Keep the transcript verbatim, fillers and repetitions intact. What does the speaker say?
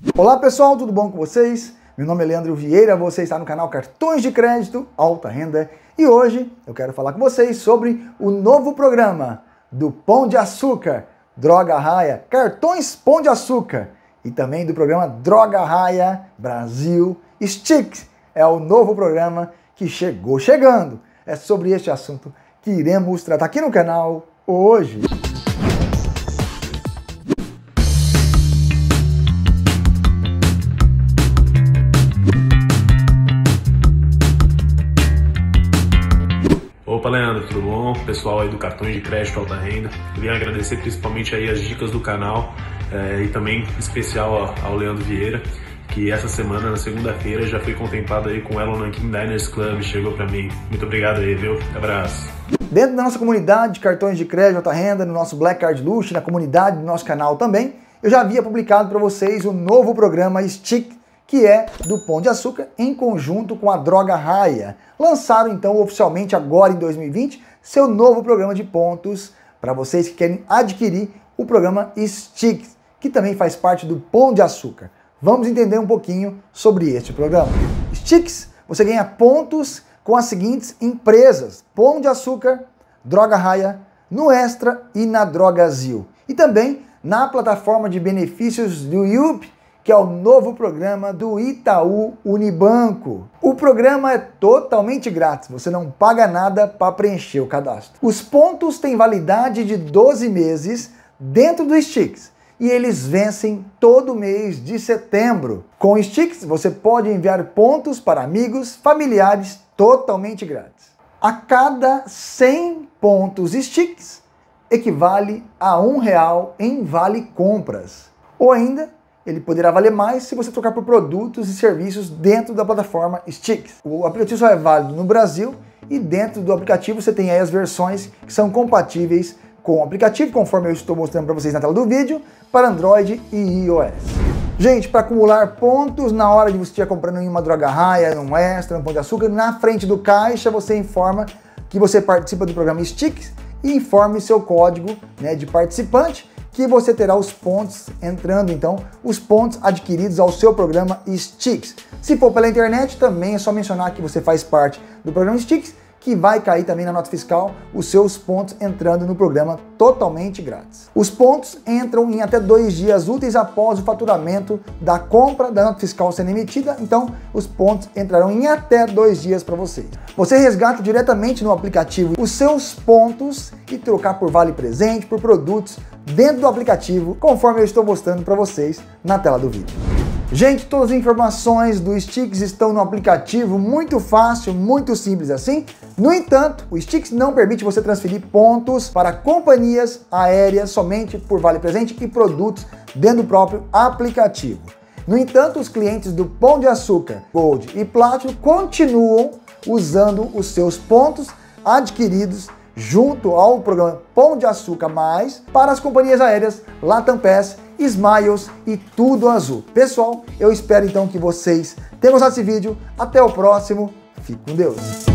Olá pessoal, tudo bom com vocês? Meu nome é Leandro Vieira, você está no canal Cartões de Crédito Alta Renda e hoje eu quero falar com vocês sobre o novo programa do Pão de Açúcar, Droga Raia, Cartões Pão de Açúcar e também do programa Droga Raia Brasil Stix. É o novo programa que chegou chegando. É sobre este assunto que iremos tratar aqui no canal hoje. Opa, Leandro, tudo bom? Pessoal aí do Cartões de Crédito Alta Renda. Eu queria agradecer principalmente aí as dicas do canal é, e também especial ao Leandro Vieira, que essa semana, na segunda-feira, já fui contemplado aí com o Elon Nankin Diners Club, chegou pra mim. Muito obrigado aí, viu? Abraço. Dentro da nossa comunidade de cartões de crédito alta renda, no nosso Black Card Luxo, na comunidade do nosso canal também, eu já havia publicado para vocês o novo programa Stix, que é do Pão de Açúcar, em conjunto com a Droga Raia. Lançaram então oficialmente agora em dois mil e vinte seu novo programa de pontos para vocês que querem adquirir o programa Stix, que também faz parte do Pão de Açúcar. Vamos entender um pouquinho sobre este programa. Stix, você ganha pontos com as seguintes empresas: Pão de Açúcar, Droga Raia, no Extra e na Drogazil. E também na plataforma de benefícios do Yup, que é o novo programa do Itaú Unibanco. O programa é totalmente grátis, você não paga nada para preencher o cadastro. Os pontos têm validade de doze meses dentro do Stix e eles vencem todo mês de setembro. Com o Stix você pode enviar pontos para amigos, familiares totalmente grátis. A cada cem pontos Stix equivale a um real em vale compras. Ou ainda, ele poderá valer mais se você trocar por produtos e serviços dentro da plataforma Stix. O aplicativo só é válido no Brasil e dentro do aplicativo você tem aí as versões que são compatíveis com o aplicativo, conforme eu estou mostrando para vocês na tela do vídeo, para Android e iOS. Gente, para acumular pontos na hora de você estiver comprando em uma Droga Raia, um Extra, um Pão de Açúcar, na frente do caixa você informa que você participa do programa Stix e informe seu código, né, de participante, que você terá os pontos entrando, então, os pontos adquiridos ao seu programa Stix. Se for pela internet, também é só mencionar que você faz parte do programa Stix, que vai cair também na nota fiscal os seus pontos entrando no programa totalmente grátis. Os pontos entram em até dois dias úteis após o faturamento da compra da nota fiscal sendo emitida, então os pontos entrarão em até dois dias para vocês. Você resgata diretamente no aplicativo os seus pontos e trocar por vale presente, por produtos dentro do aplicativo, conforme eu estou mostrando para vocês na tela do vídeo. Gente, todas as informações do Stix estão no aplicativo, muito fácil, muito simples assim. No entanto, o Stix não permite você transferir pontos para companhias aéreas somente por vale presente e produtos dentro do próprio aplicativo. No entanto, os clientes do Pão de Açúcar, Gold e Platinum continuam usando os seus pontos adquiridos junto ao programa Pão de Açúcar Mais para as companhias aéreas Latam Pass, Smiles e Tudo Azul. Pessoal, eu espero então que vocês tenham gostado desse vídeo. Até o próximo. Fique com Deus.